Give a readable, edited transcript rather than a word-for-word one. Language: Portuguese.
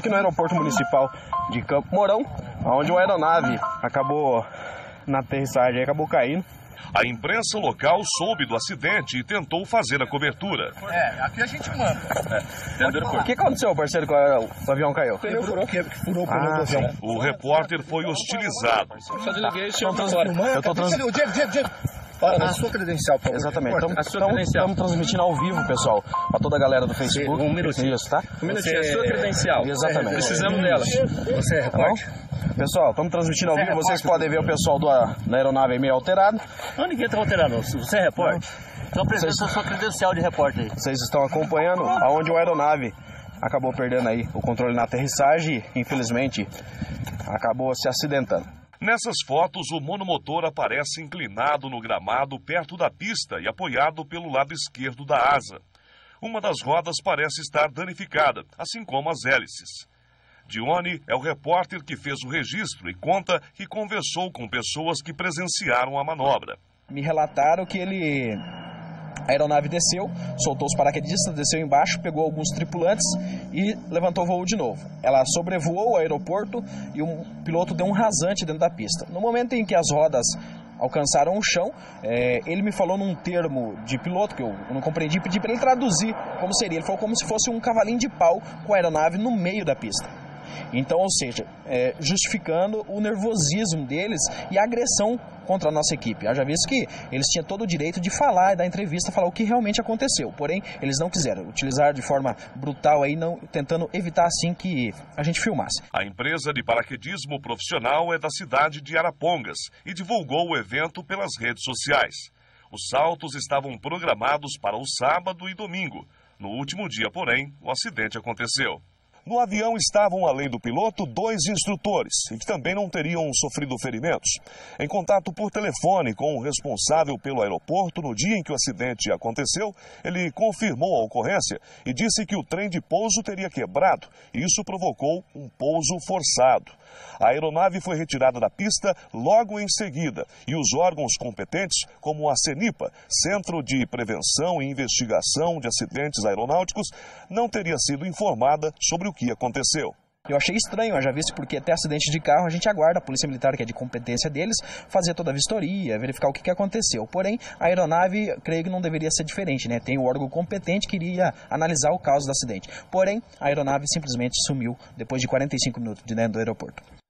aqui no aeroporto municipal de Campo Mourão, onde uma aeronave acabou na aterrissagem, acabou caindo. A imprensa local soube do acidente e tentou fazer a cobertura. Aqui a gente manda. O que aconteceu, parceiro, que o avião caiu? Furou o pneu do avião. O repórter foi hostilizado. Só desliguei e chegou Eu tô Diego. A sua credencial, por favor. Exatamente. A sua credencial. Estamos transmitindo ao vivo, pessoal, para toda a galera do Facebook. Um minutinho. Isso, tá? Um minutinho. A sua credencial. Exatamente. Precisamos dela. Você é repórter? Pessoal, estamos transmitindo ao vivo. Vocês podem ver o pessoal da aeronave meio alterado. Não, ninguém está alterado. Você é repórter? Então apresenta a sua credencial de repórter aí. Vocês estão acompanhando aonde a aeronave acabou perdendo aí o controle na aterrissagem e, infelizmente, acabou se acidentando. Nessas fotos, o monomotor aparece inclinado no gramado perto da pista e apoiado pelo lado esquerdo da asa. Uma das rodas parece estar danificada, assim como as hélices. Dione é o repórter que fez o registro e conta que conversou com pessoas que presenciaram a manobra. Me relataram que a aeronave desceu, soltou os paraquedistas, desceu embaixo, pegou alguns tripulantes e levantou o voo de novo. Ela sobrevoou o aeroporto e um piloto deu um rasante dentro da pista. No momento em que as rodas alcançaram o chão, ele me falou num termo de piloto que eu não compreendi, pedi para ele traduzir como seria. Ele falou como se fosse um cavalinho de pau com a aeronave no meio da pista. Então, ou seja, justificando o nervosismo deles e a agressão contra a nossa equipe. Haja visto que eles tinham todo o direito de falar e dar entrevista, falar o que realmente aconteceu. Porém, eles não quiseram utilizar de forma brutal, aí, tentando evitar assim que a gente filmasse. A empresa de paraquedismo profissional é da cidade de Arapongas e divulgou o evento pelas redes sociais. Os saltos estavam programados para o sábado e domingo. No último dia, porém, o acidente aconteceu. No avião estavam, além do piloto, 2 instrutores, e que também não teriam sofrido ferimentos. Em contato por telefone com o responsável pelo aeroporto, no dia em que o acidente aconteceu, ele confirmou a ocorrência e disse que o trem de pouso teria quebrado, e isso provocou um pouso forçado. A aeronave foi retirada da pista logo em seguida, e os órgãos competentes, como a CENIPA, Centro de Prevenção e Investigação de Acidentes Aeronáuticos, não teria sido informada sobre o que aconteceu. Eu achei estranho, já visto, porque até acidente de carro a gente aguarda a Polícia Militar, que é de competência deles, fazer toda a vistoria, verificar o que aconteceu. Porém, a aeronave, creio que não deveria ser diferente, né? Tem o órgão competente que iria analisar o caso do acidente. Porém, a aeronave simplesmente sumiu depois de 45 minutos de dentro do aeroporto.